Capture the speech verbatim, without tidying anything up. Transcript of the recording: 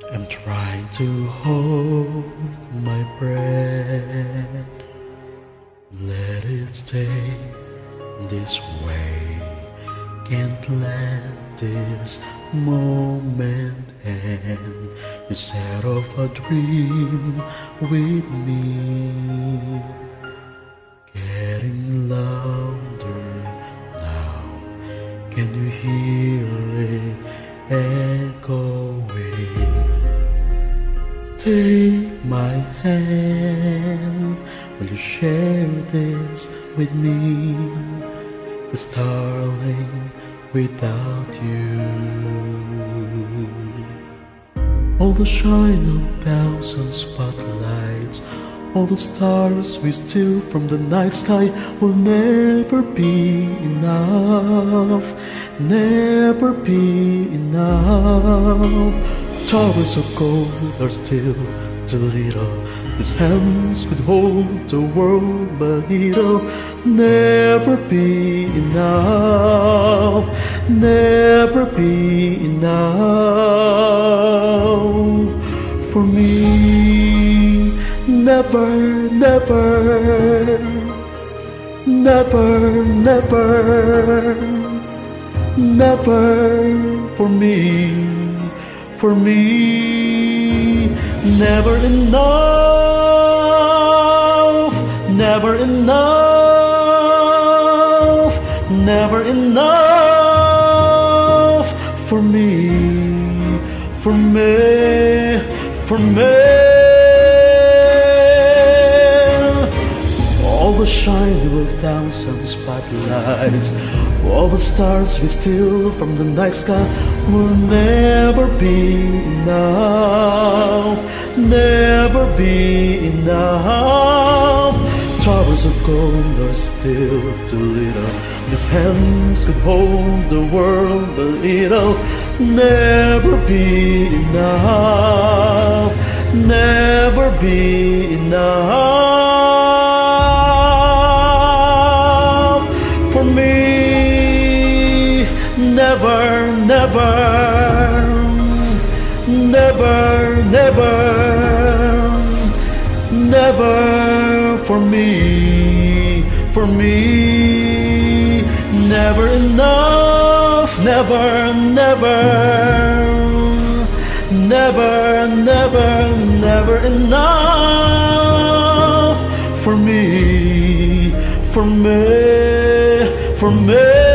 I'm trying to hold my breath. Let it stay this way. Can't let this moment end. Instead of a dream with me, getting louder now. Can you hear it echoing? Take my hand. Will you share this with me? 'Cause darling, without you, all the shine of thousand spotlights, all the stars we steal from the night sky will never be enough, never be enough. Towers of gold are still too little. These hands could hold the world, but it'll never be enough, never be enough for me. Never, never, never, never, never for me, for me. Never enough, never enough, never enough for me, for me, for me. All the shine of a thousand spotlights, all the stars we steal from the night sky will never be enough, never be enough. Towers of gold are still too little. These hands could hold the world, but it'll never be enough, never be enough for me. Never, never, never, never, never for me, for me. Never enough, never, never, never, never, never enough for me, for me, for me.